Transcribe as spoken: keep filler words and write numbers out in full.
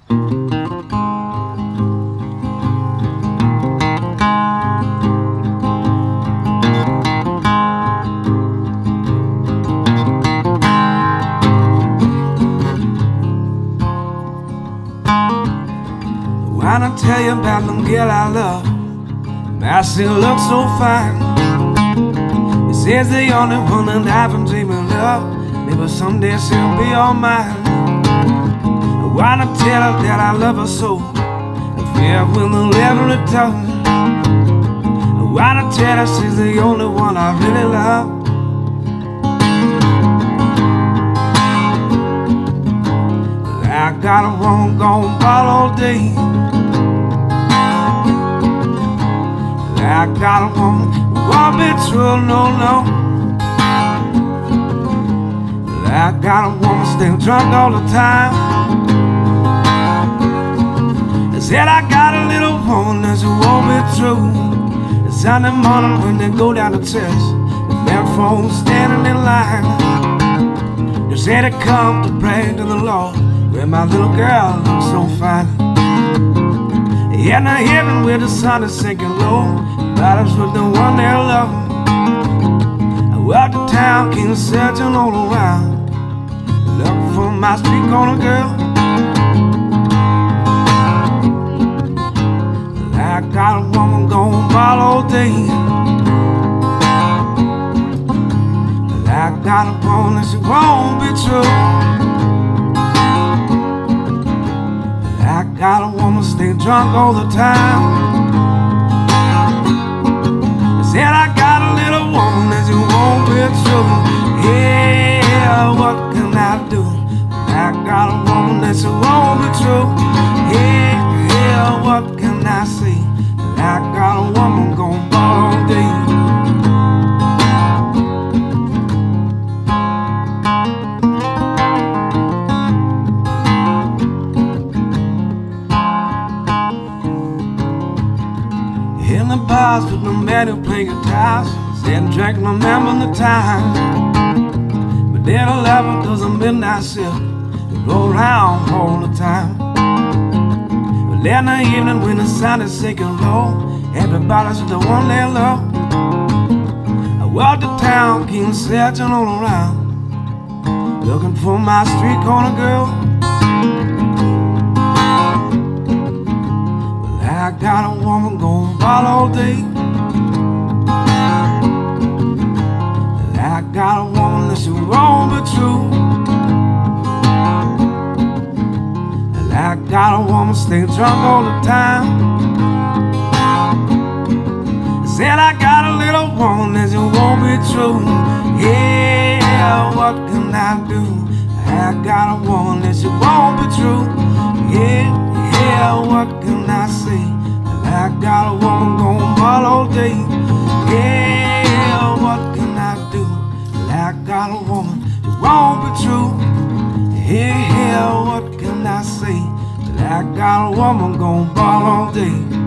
When I tell you about the girl I love, I see her look so fine. It says the only one that I've been dreaming of. Maybe someday she'll be all mine. When I tell her that I love her so, I fear will never return. When I tell her she's the only one I really love. I got a woman gone ball all day. I got a woman who won't be true, no, no. I got a woman staying drunk all the time. I said I got a little woman that won't be true. It's Sunday morning when they go down to church, the man phone standing in line. They said they come to pray to the Lord, where my little girl looks so fine. In the heaven where the sun is sinking low, battles with the one they love. I walked the town, came searching all around, looking for my street corner girl. I got a woman gone ball all day. I got a woman that she won't be true. I got a woman stay drunk all the time. I said I got a little woman that you won't be true. Yeah, what can I do? I got a woman that you won't be true. Yeah, yeah, what can I say? I got a woman gone ball all day. In the bars with the man who play guitars, sit and drink, remember the time. But then eleven does a midnight shift, we go around all the time. But in the evening when the sun is sinking low, everybody's the one they love. I walk the town, keep searching all around, looking for my street corner girl. I got a woman gone ball all day. I got a woman that she won't be true. I got a woman stay drunk all the time. I said I got a little woman that she won't be true. Yeah, what can I do? I got a woman that she won't be true. Yeah, yeah, what can I say? I got a woman gone ball all day. Yeah, what can I do? I got a woman that won't be true. Yeah, what can I say? I got a woman gone ball all day.